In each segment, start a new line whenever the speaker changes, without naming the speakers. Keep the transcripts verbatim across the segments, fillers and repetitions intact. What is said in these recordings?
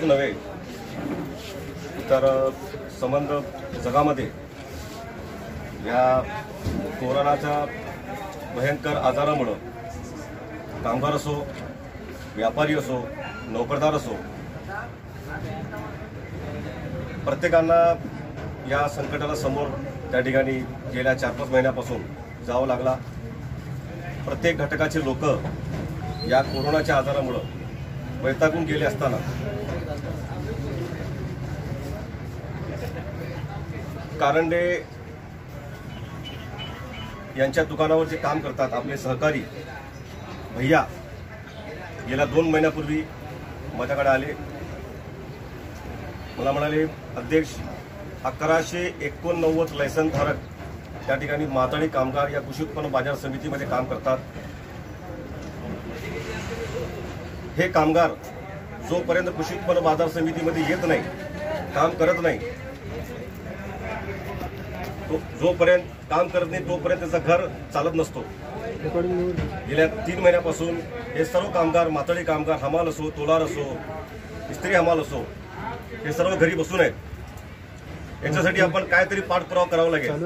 महाराष्ट्रातच नव्हे तर संबंध जगामध्ये या कोरोनाच्या भयंकर आजारामुळे कामगार असो, व्यापारी असो, नोकरदार असो, प्रत्येकांना या संकटाला समोर त्या ठिकाणी गेल्या चार पाच महिन्यापासून जावं लागला। प्रत्येक घटकाचे लोक या कोरोनाच्या आजारामुळे वैतागून गेले असताना कारंडे यांच्या दुकानावर जे काम करतात आपले सहकारी भैया गेल्या दोन महिन्यापूर्वी माझ्याकडे आले। मला म्हणाले, अध्यक्ष अकराशे एकोणनव्वद लायसन्सधारक त्या ठिकाणी माथाडी कामगार या कृषी उत्पन्न बाजार समितीमध्ये काम करतात। हे कामगार जोपर्यंत कृषी उत्पन्न बाजार समितीमध्ये येत नाही, काम करत नाही, तो जोपर्यंत काम करत नाही तोपर्यंत त्याचं घर चालत नसतो। गेल्या तीन महिन्यापासून हे सर्व कामगार, माथाडी कामगार, हमाल असो, तोलार असो, इस्त्री हमाल असो, हे सर्व घरी बसून आहेत। यांच्यासाठी आपण काहीतरी पाठपुरावा करावा लागेल।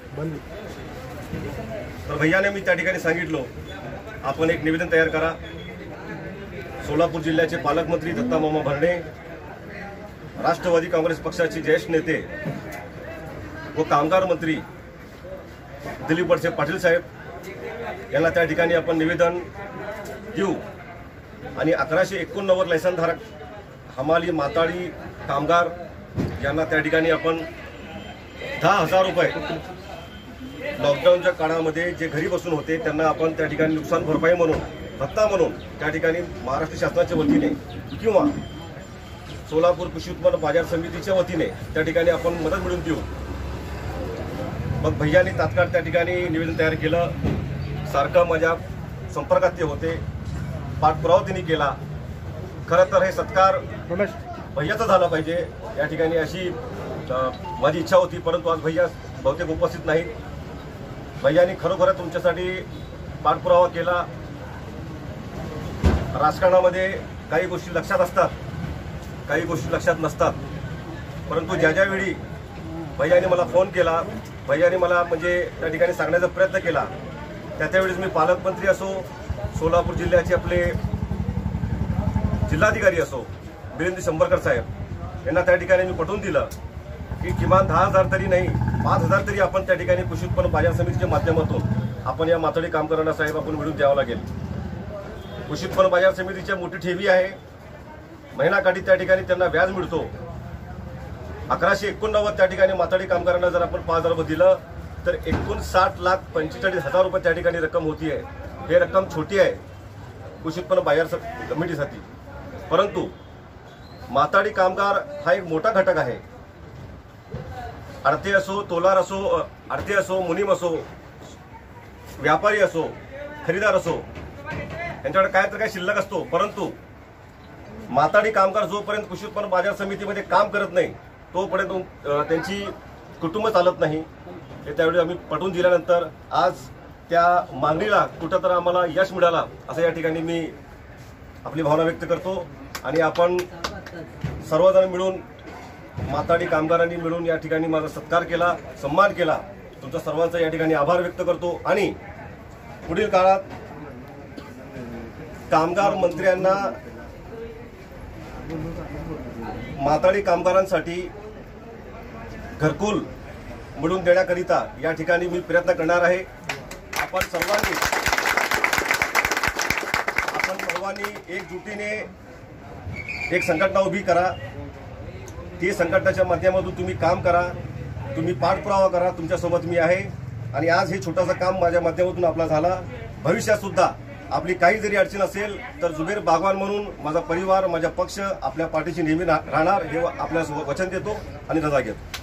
तर भैयाने मी त्या ठिकाणी सांगितलं, आपण एक निवेदन तयार करा। सोलापूर जिल्ह्याचे पालकमंत्री दत्ता मामा भरणे, राष्ट्रवादी काँग्रेस पक्षाचे ज्येष्ठ नेते व कामगार मंत्री दिलीप वळसे पाटील साहेब यांना त्या ठिकाणी आपण निवेदन देऊ आणि अकराशे एकोणनव्वद लायसन्सधारक हमाली माथाडी कामगार यांना त्या ठिकाणी आपण दहा हजार रुपये लॉकडाऊनच्या काळामध्ये जे घरी बसून होते त्यांना आपण त्या ठिकाणी नुकसान भरपाई म्हणून, भत्ता म्हणून त्या ठिकाणी महाराष्ट्र शासनाच्या वतीने किंवा सोलापूर कृषी उत्पन्न बाजार समितीच्या वतीने त्या ठिकाणी आपण मदत मिळवून देऊ। मग भैयानी तात्काळ त्या ठिकाणी निवेदन तयार केलं। सारखं माझ्या संपर्कात ते होते, पाठपुरावा त्यांनी केला। खरं तर हे सत्कार भैयाचा झाला पाहिजे या ठिकाणी अशी माझी इच्छा होती, परंतु आज भैया बहुतेक उपस्थित नाहीत। भैयानी खरोखर तुमच्यासाठी पाठपुरावा केला। राजकारणामध्ये काही गोष्टी लक्षात असतात, काही गोष्टी लक्षात नसतात, परंतु ज्या ज्यावेळी भैयाने मला फोन केला, भैयाने मला म्हणजे त्या ठिकाणी सांगण्याचा प्रयत्न केला, त्या त्यावेळेस मी पालकमंत्री असो, सोलापूर जिल्ह्याचे आपले जिल्हाधिकारी असो बिरेंद्र शंभरकर साहेब यांना त्या ठिकाणी मी पटवून दिलं की किमान दहा हजार तरी नाही, पाच हजार तरी आपण त्या ठिकाणी कृषी उत्पन्न बाजार समितीच्या माध्यमातून आपण या माथाडी कामगारांना साहेब आपण मिळवून द्यावं लागेल। कृषी उत्पन्न बाजार समितीच्या मोठी ठेवी आहे, महिनाकाठी त्या ठिकाणी त्यांना व्याज मिळतो। अकराशे एकोणनव्वद त्या ठिकाणी माथाडी कामगारांना जर आपण पाच हजार दिलं तर एकोणसाठ लाख पंचेचाळीस हजार रुपये त्या ठिकाणी रक्कम होती आहे। हे रक्कम छोटी आहे कृषी उत्पन्न बाजार समितीसाठी, परंतु माथाडी कामगार हा एक मोठा घटक आहे। आडते असो, तोलार असो, आडते असो, मुनीम असो, व्यापारी असो, खरेदीदार असो, यांच्याकडे काय तर काय शिल्लक असतो, परंतु माथाडी कामगार जोपर्यंत कृषी उत्पन्न बाजार समितीमध्ये काम करत नाही तोपर्यंत त्यांची कुटुंब चालत नाही। हे त्यावेळी आम्ही पटवून दिल्यानंतर आज त्या मागणीला कुठं तर आम्हाला यश मिळाला असं या ठिकाणी मी आपली भावना व्यक्त करतो। आणि आपण सर्वजण मिळून, माथाडी कामगारांनी मिळून या ठिकाणी माझा सत्कार केला, सन्मान केला। तुमच्या सर्वांचा या ठिकाणी आभार व्यक्त करतो आणि पुढील काळात कामगार मंत्र्यांना माथाडी कामगारांसाठी घरकुल मिळवून देण्याकरिता या ठिकाणी मी प्रयत्न करणार आहे। आपण सर्वांनी आपण सर्वांनी एकजुटीने एक संघटना उभी करा। ती संघटनेच्या माध्यमातून तुम्ही काम करा, तुम्ही पाठपुरावा करा, तुमच्यासोबत मी आहे। आणि आज हे छोटासा काम माझ्या माध्यमातून आपला झाला। भविष्यात सुद्धा आपली काही जरी अडचण असेल तर जुबेर बागवान म्हणून माझा परिवार, माझा पक्ष आपल्या पाठीशी नेहमी राहणार हे आपल्याला वचन देतो आणि रजा घेतो।